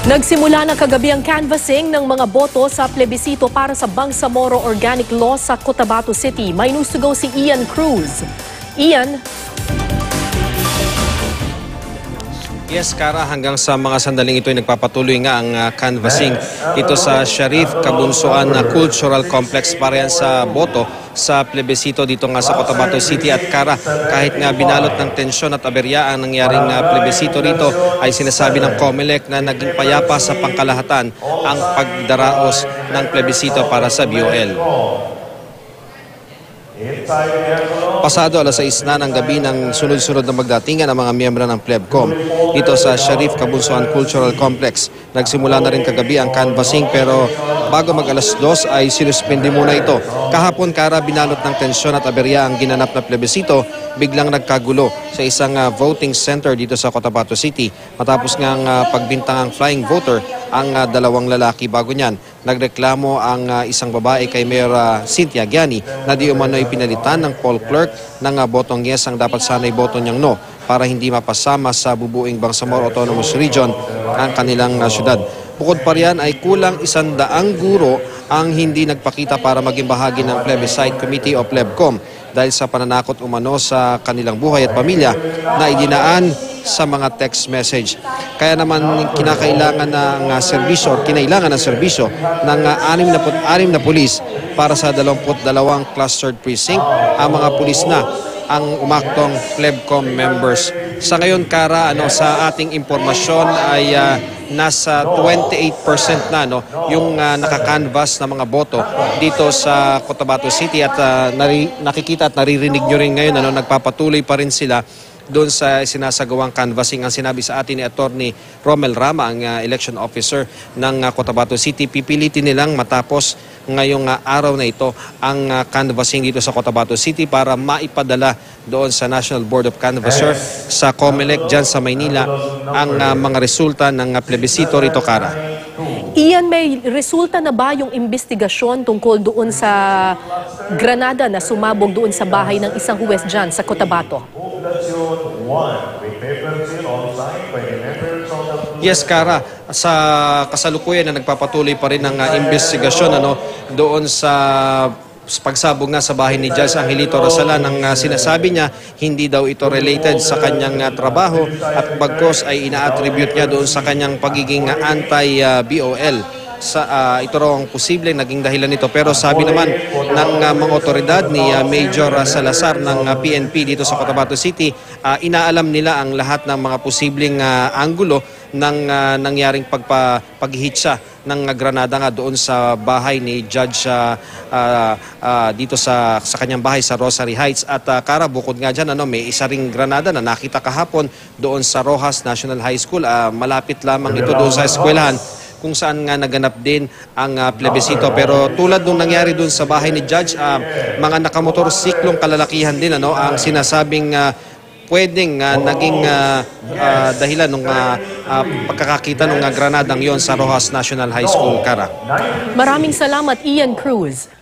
Nagsimula na kagabi ang canvassing ng mga boto sa plebisito para sa Bangsamoro Organic Law sa Cotabato City. May news to go si Ian Cruz. Ian? Yes, Kara, hanggang sa mga sandaling ito ay nagpapatuloy nga ang canvassing ito sa Sharif Kabunsuan Cultural Complex para yan sa boto sa plebisito dito nga sa Cotabato City. At Kara, kahit nga binalot ng tensyon at aberya ang nangyaring plebisito rito, ay sinasabi ng COMELEC na naging payapa sa pangkalahatan ang pagdaraos ng plebisito para sa BOL. Pasado alas 6 na ng gabi ng sunod-sunod na magdatingan ang mga miyembro ng plebcom dito sa Sharif Kabunsuan Cultural Complex. Nagsimula na rin kagabi ang canvassing pero bago mag alas 2 ay sinuspindi muna ito. Kahapon, Kara, binalot ng tensyon at aberya ang ginanap na plebisito, biglang nagkagulo sa isang voting center dito sa Cotabato City. Matapos ngang pagbintangang flying voter ang dalawang lalaki. Bago niyan, nagreklamo ang isang babae kay Mayor Cynthia Giani na di umano'y pinalitan ng poll clerk ng botong yes ang dapat sana'y boto niyang no para hindi mapasama sa bubuing Bangsamoro Autonomous Region ang kanilang syudad. Bukod pa riyan ay kulang 100 guro ang hindi nagpakita para maging bahagi ng plebiscite committee o plebcom dahil sa pananakot umano sa kanilang buhay at pamilya na idinaan sa mga text message. Kaya naman kinakailangan ng serbisyo o kinailangan ng serbisyo ng 66 na pulis para sa 22 clustered precinct. Ang mga pulis na ang umaktong plebcom members. Sa ngayon, Kara, sa ating impormasyon ay nasa 28% na yung nakakanvas na mga boto dito sa Cotabato City at nakikita at naririnig nyo rin ngayon nagpapatuloy pa rin sila doon sa sinasagawang canvassing. Ang sinabi sa atin ni Attorney Romel Rama, ang election officer ng Cotabato City, pipilitin nilang matapos ngayong araw na ito ang canvassing dito sa Cotabato City para maipadala doon sa National Board of Canvasser sa COMELEC dyan sa Maynila ang mga resulta ng plebisito rito, Kara. Ian, may resulta na ba yung investigasyon tungkol doon sa granada na sumabog doon sa bahay ng isang huwes dyan sa Cotabato? Yes, Kara, sa kasalukuyan na nagpapatuloy pa rin ang investigasyon doon sa pagsabog nga sa bahay ni Judge Angelito Rosalan. Ang sinasabi niya, hindi daw ito related sa kanyang trabaho at bagkos ay ina-attribute niya doon sa kanyang pagiging anti-BOL. Ito raw ang posibleng naging dahilan nito. Pero sabi naman ng mga otoridad ni Major Salazar ng PNP dito sa Cotabato City, inaalam nila ang lahat ng mga posibleng anggulo ng nangyaring paghihitsa ng granada nga doon sa bahay ni Judge dito sa kanyang bahay sa Rosary Heights. At Kara, bukod nga dyan, may isa ring granada na nakita kahapon doon sa Rojas National High School. Malapit lamang ito doon sa eskwelahan kung saan nga naganap din ang plebisito. Pero tulad nung nangyari doon sa bahay ni Judge, mga nakamotorsiklong kalalakihan din ang sinasabing pwedeng naging dahilan ng pagkakakita ng granadang yon sa Rojas National High School, Kara. Maraming salamat, Ian Cruz.